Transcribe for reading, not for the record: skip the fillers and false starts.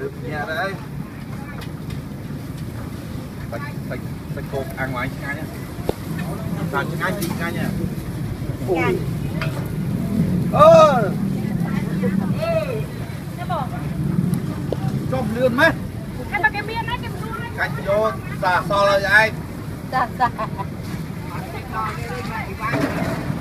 nhà đấy bạch cột ăn ngoài ngay nhá làm cho ngay ngay nha chôm lươn mấy cạnh vô xả so là ai